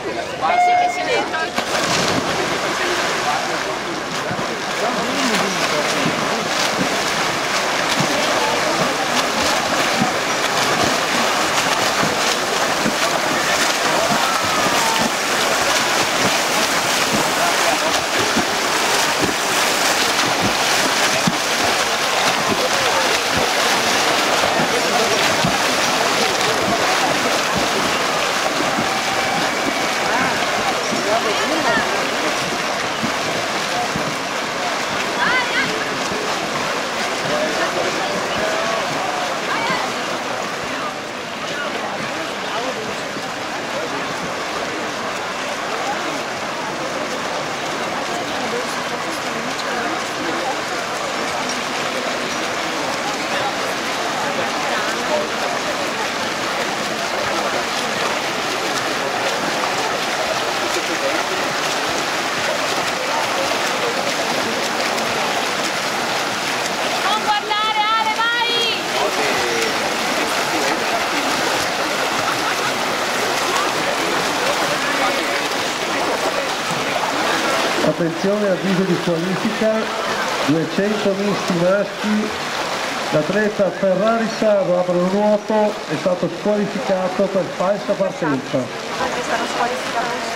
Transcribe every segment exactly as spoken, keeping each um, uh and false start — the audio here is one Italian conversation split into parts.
Pensi che sia lento? Attenzione, avviso di qualifica, duecento misti maschi, l'atleta Ferrari Sarro Abro Nuoto è stato squalificato per falsa partenza. Perché stanno squalificando il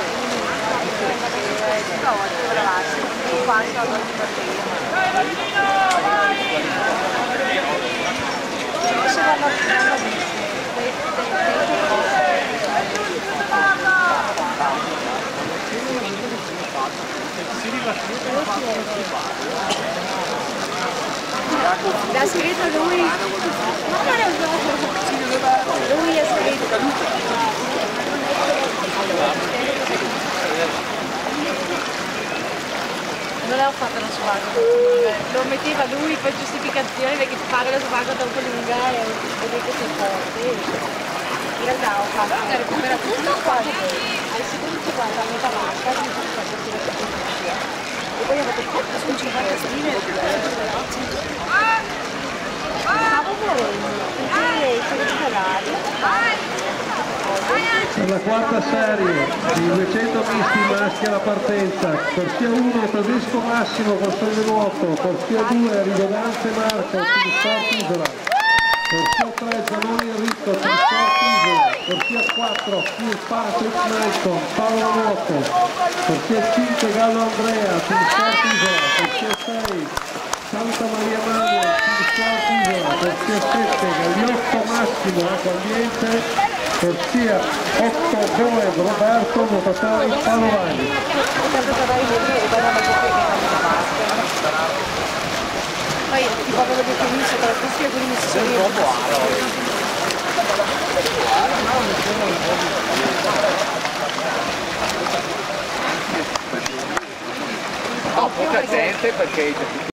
l'ha scritto lui, lui ha scritto. Non l'ho fatto la svago, lo metteva lui per giustificazione perché fare la svago troppo lunga e vedete che forte. In realtà ho fatto una recuperazione quasi al secondo guarda a metà vasca di tutta la fotografia e poi ho fatto tutto su cinquanta stile stavo morendo Per la quarta serie di duecento misti maschi alla partenza, corsia uno Tedesco Massimo, corsia nuoto, corsia due Rigodante Marco, Team Sport Isola, corsia tre Zanoni Enrico, Team Sport Isola, corsia quattro Team Patrick Nelson, Paolo Nuoto, corsia cinque Gallo Andrea, Team Sport Isola, corsia sei Santa Maria Manuel, Team Sport Isola, corsia sette Gagliotto Massimo, Acqua Ambiente, corsia otto Boev Roberto, nuotatore Palovani. poi tipo avevo detto all'inizio tra questi e quindi mi si sono no, poca gente perché